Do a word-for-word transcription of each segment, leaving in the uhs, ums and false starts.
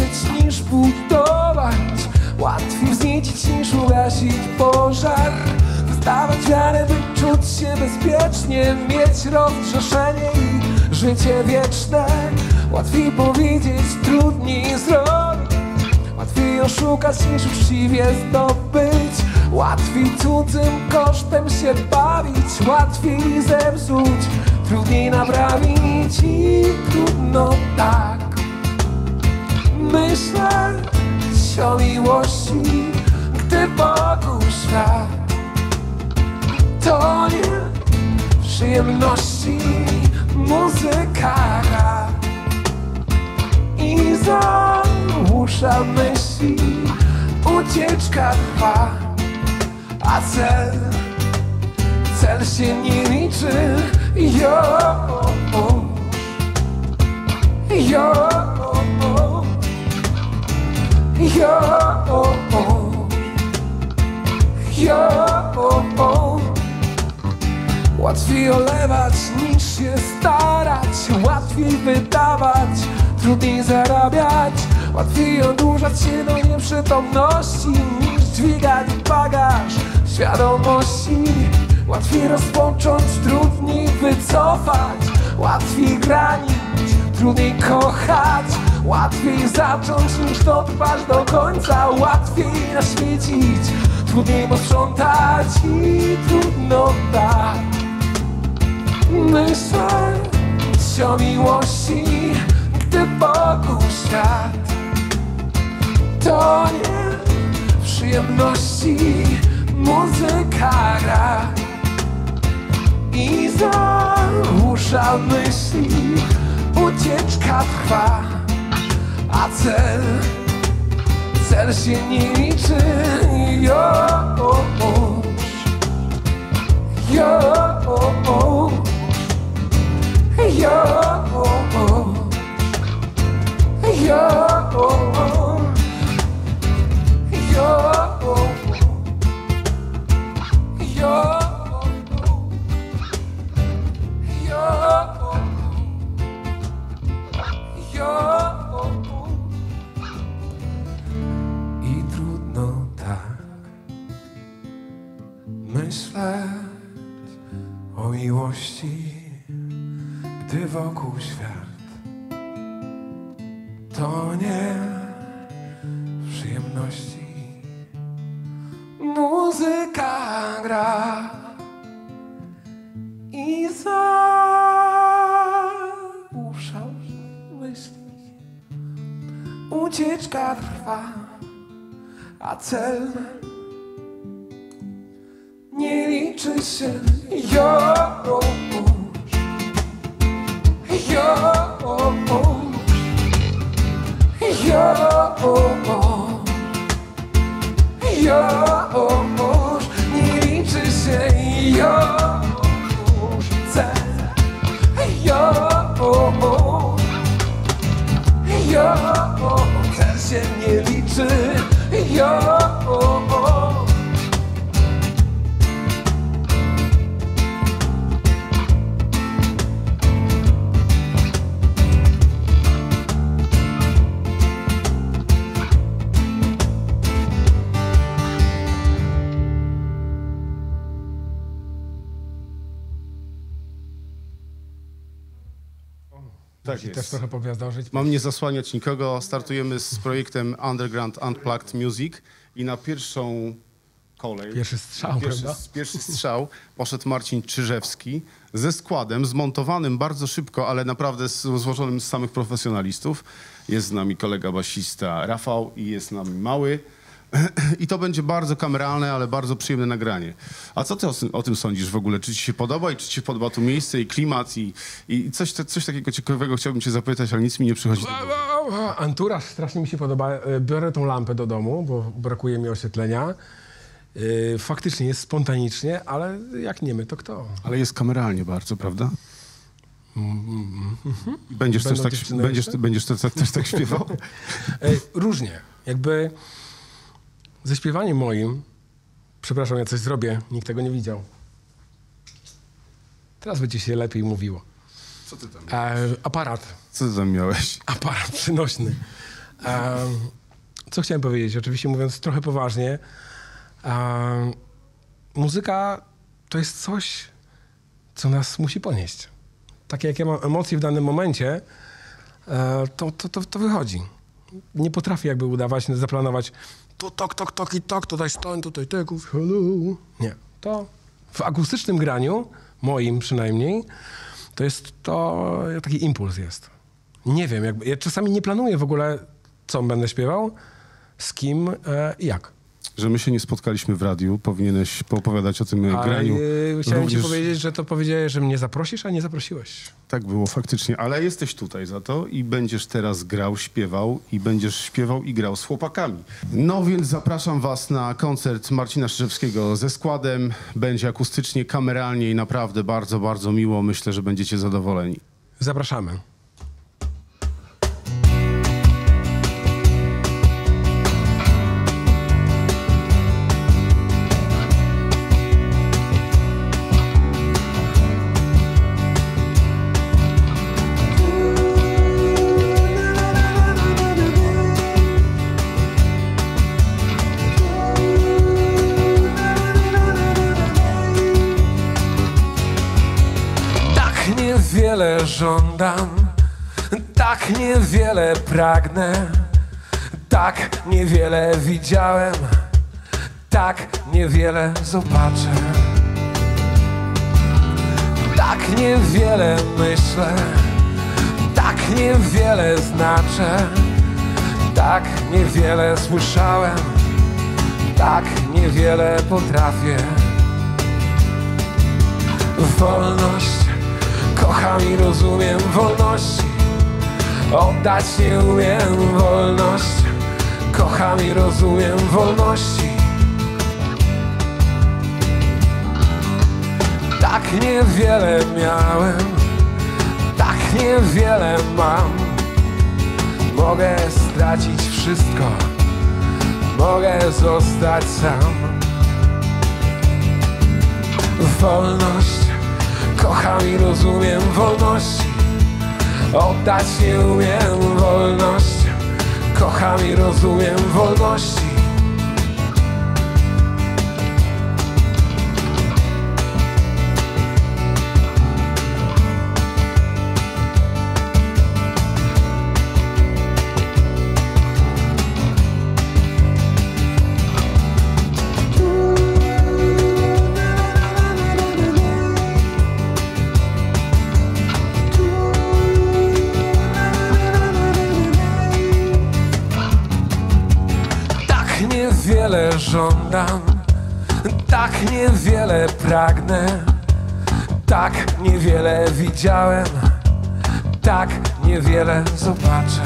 niszczyć niż budować, łatwiej wzniecić niż ugasić pożar. Wystawać wiarę, by czuć się bezpiecznie, mieć rozgrzeszenie i życie wieczne. Łatwiej powiedzieć, trudniej zrobić, łatwiej oszukać niż uczciwie zdobyć, łatwiej cudzym kosztem się bawić, łatwiej zepsuć, trudniej naprawić i trudno tak myśleć o miłości, gdy wokół świat tonie w przyjemności, muzyka gra i zagłusza myśli, ucieczka trwa, a cel, cel się nie liczy. Jo, jo, jo, jo. Łatwiej olewać niż się starać, łatwiej wydawać, trudniej zarabiać, łatwiej odurzać się do nieprzytomności niż dźwigać bagaż świadomości. Łatwiej rozpocząć, trudniej wycofać, łatwiej granić, trudniej kochać, łatwiej zacząć niż dotrwać do końca, łatwiej naświecić, trudniej posprzątać i trudno tak myśleć o miłości, gdy wokół świat tonie w przyjemności, muzyka gra i zagłusza myśli, ucieczka trwa, a cel, cel się nie liczy. Jo, jo, jo, i trudno tak myśleć o miłości, gdy wokół świat tonie w przyjemności, muzyka gra i zagłusza myśli, ucieczka trwa, a cel nie liczy się. Jo, jo, jo, nie liczy się. Już cel, jo, jo, cel się nie liczy. Jo, Tak jest. Też trochę pogwiazdożyć. Mam nie zasłaniać nikogo. Startujemy z projektem Underground Unplugged Music i na pierwszą kolej, Pierwszy strzał, pierwszy, prawda? pierwszy strzał poszedł Marcin Czyżewski ze składem zmontowanym bardzo szybko, ale naprawdę z, złożonym z samych profesjonalistów. Jest z nami kolega basista Rafał i jest z nami Mały. I to będzie bardzo kameralne, ale bardzo przyjemne nagranie. A co ty o, o tym sądzisz w ogóle? Czy ci się podoba i czy ci się podoba tu miejsce i klimat i, i coś, coś takiego ciekawego chciałbym cię zapytać, ale nic mi nie przychodzi do głowy. Anturaż strasznie mi się podoba. Biorę tą lampę do domu, bo brakuje mi oświetlenia. Faktycznie jest spontanicznie, ale jak nie my, to kto? Ale jest kameralnie bardzo, prawda? Mm-hmm. Będziesz też tak, będziesz, będziesz też, też tak śpiewał? Różnie. Jakby ze śpiewaniem moim, przepraszam, ja coś zrobię, nikt tego nie widział. Teraz by ci się lepiej mówiło. Co ty tam e, Aparat. Co ty tam miałeś? Aparat przynośny. Um, co chciałem powiedzieć? Oczywiście mówiąc trochę poważnie, um, muzyka to jest coś, co nas musi ponieść. Takie jak ja mam emocje w danym momencie, e, to, to, to, to wychodzi. Nie potrafię jakby udawać, zaplanować tu tok, tok, tok i tok, tutaj stoń, tutaj teków, hello. Nie. To w akustycznym graniu, moim przynajmniej, to jest to, taki impuls jest. Nie wiem, jakby, ja czasami nie planuję w ogóle, co będę śpiewał, z kim e, i jak. Że my się nie spotkaliśmy w radiu, powinieneś poopowiadać o tym Ale, graniu. Yy, chciałem również... ci powiedzieć, że to powiedziałeś, że mnie zaprosisz, a nie zaprosiłeś. Tak było faktycznie, ale jesteś tutaj za to i będziesz teraz grał, śpiewał i będziesz śpiewał i grał z chłopakami. No więc zapraszam was na koncert Marcina Czyżewskiego ze składem. Będzie akustycznie, kameralnie i naprawdę bardzo, bardzo miło. Myślę, że będziecie zadowoleni. Zapraszamy. Niewiele żądam, tak niewiele pragnę, tak niewiele widziałem, tak niewiele zobaczę. Tak niewiele myślę, tak niewiele znaczę, tak niewiele słyszałem, tak niewiele potrafię. Wolność kocham i rozumiem, wolności oddać nie umiem. Wolność kocham i rozumiem, wolności tak niewiele miałem, tak niewiele mam. Mogę stracić wszystko, mogę zostać sam. Wolność kocham i rozumiem, wolności oddać nie umiem. Wolność kocham i rozumiem, wolności niewiele żądam, tak niewiele pragnę, tak niewiele widziałem, tak niewiele zobaczę.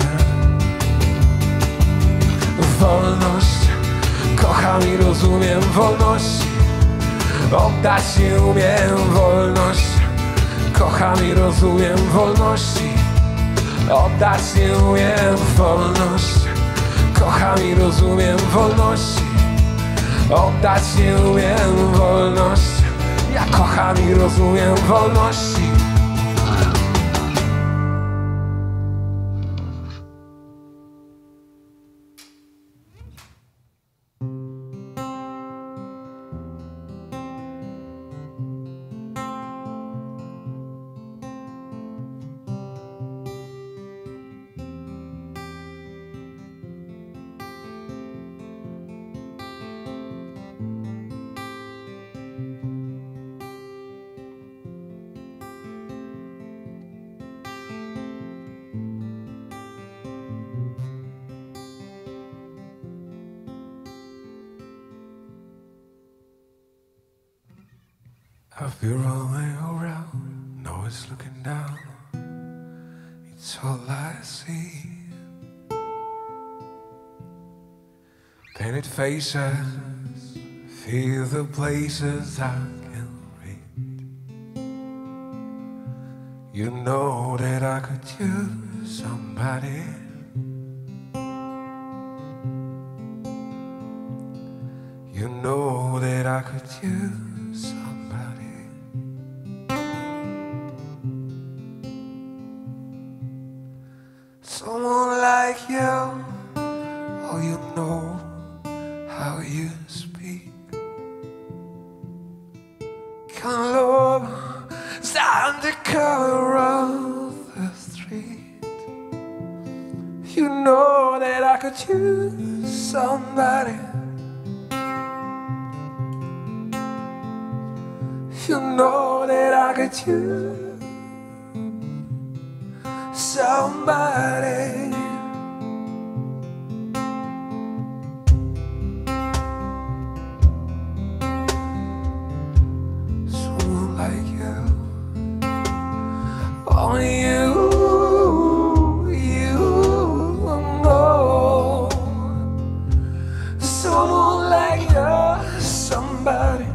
Wolność kocham i rozumiem, wolności oddać nie umiem. Wolność kocham i rozumiem, wolności oddać nie umiem. Wolność kocham i rozumiem, wolności oddać nie umiem. Wolność, ja kocham i rozumiem, wolności. I've been rolling around, no one's looking down, it's all I see. Painted faces, feel the places I can read. You know that I could use somebody. You know that I could use somebody. Someone like you. you know how you speak. Can love stand the color of the street? You know that I could use somebody. You know that I could use somebody. Someone like you. Only you, you know. Someone like you, somebody.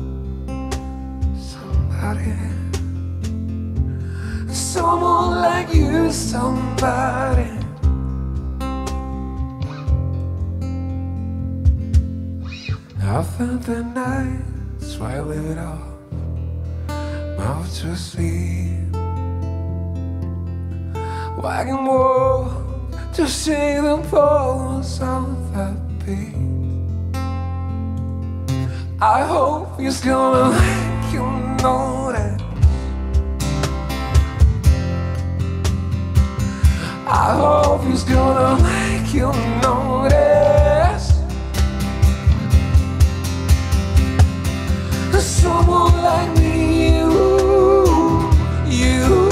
Someone like you, somebody. I felt the night, so I live it off, mouth to sleep. Wagon walk to see the pulse of the beat. I hope he's gonna make you know that. I hope he's gonna make you notice. Someone like me, you, you.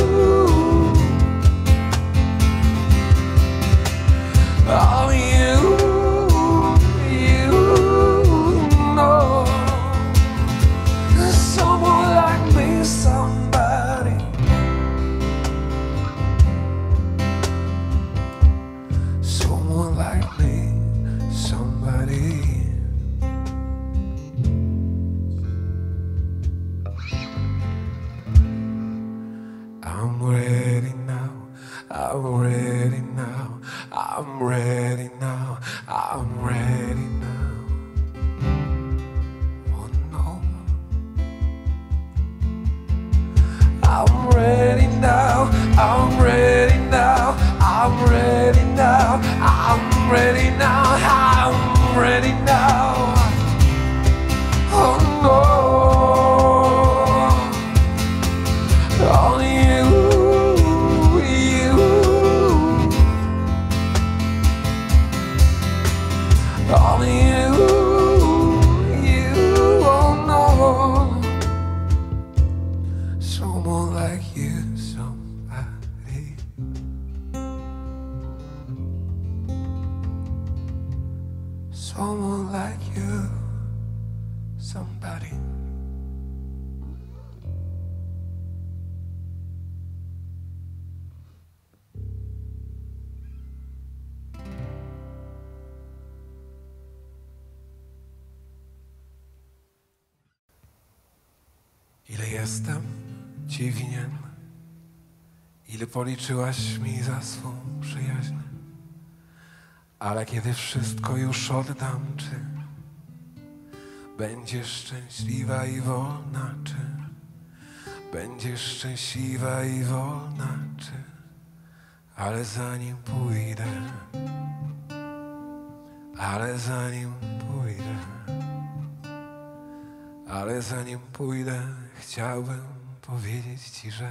Oh, you, you know. Someone like me, somebody. Someone like me, somebody. I'm ready now, I'm ready now, I'm ready now, I'm ready now. Oh no. I'm ready now, I'm ready now, I'm ready now, I'm ready now, I'm ready now. Oh no. Only you, you. Only you, you. Oh no. Someone like you, somebody. Someone like you, somebody. Ile jestem ci winien? Ile policzyłaś mi za swą przyjaźń? Ale kiedy wszystko już oddam, czy będziesz szczęśliwa i wolna? Czy będziesz szczęśliwa i wolna? Czy ale zanim pójdę, ale zanim pójdę, ale zanim pójdę, chciałbym powiedzieć ci, że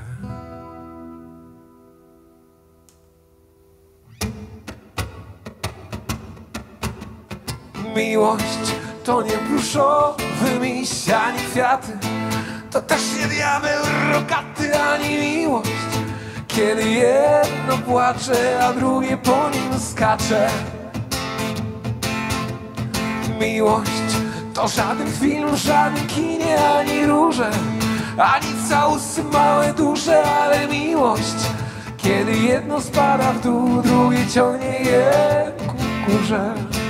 miłość to nie pluszowy miś, ani kwiaty, to też nie diabeł rogaty, ani miłość, kiedy jedno płacze, a drugie po nim skacze. Miłość to żaden film, żaden kinie, ani róże, ani całusy małe, duże, ale miłość, kiedy jedno spada w dół, drugie ciągnie je ku górze.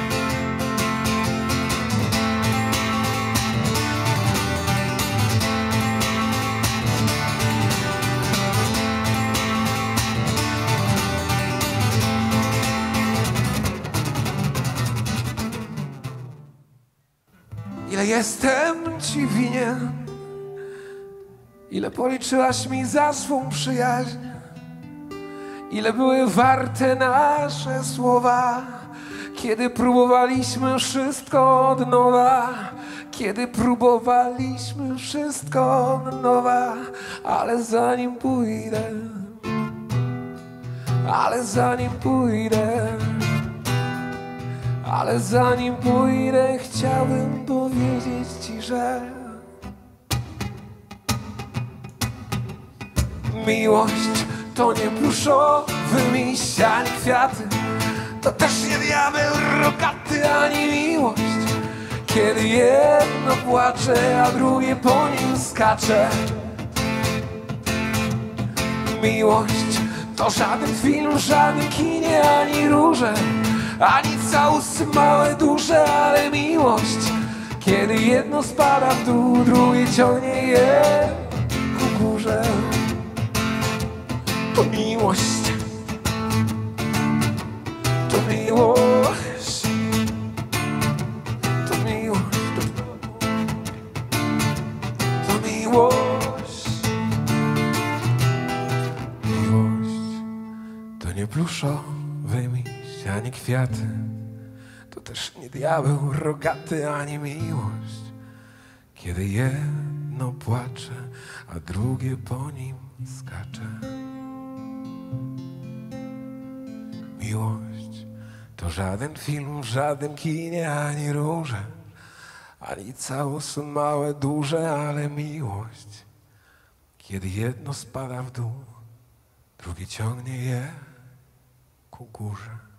Ile jestem ci winien? Ile policzyłaś mi za swą przyjaźń? Ile były warte nasze słowa, Kiedy próbowaliśmy wszystko od nowa, kiedy próbowaliśmy wszystko od nowa, ale zanim pójdę, ale zanim pójdę, ale zanim pójdę, chciałbym powiedzieć ci, że miłość to nie pluszowy miś ani kwiaty, to też nie diabeł rogaty ani miłość. Kiedy jedno płacze, a drugie po nim skacze. Miłość to żaden film, żaden kinie, ani róże, ani całusy małe, duże, ale miłość. Kiedy jedno spada w dół, drugie ciągnie je ku górze. To miłość, to miłość, to miłość, to miłość. Miłość to nie pluszowy miś, ani kwiaty, to też nie diabeł rogaty, ani miłość. Kiedy jedno płacze, a drugie po nim skacze. Miłość to żaden film, żaden kinie, ani róże, ani całusy małe, duże, ale miłość. Kiedy jedno spada w dół, drugie ciągnie je ku górze.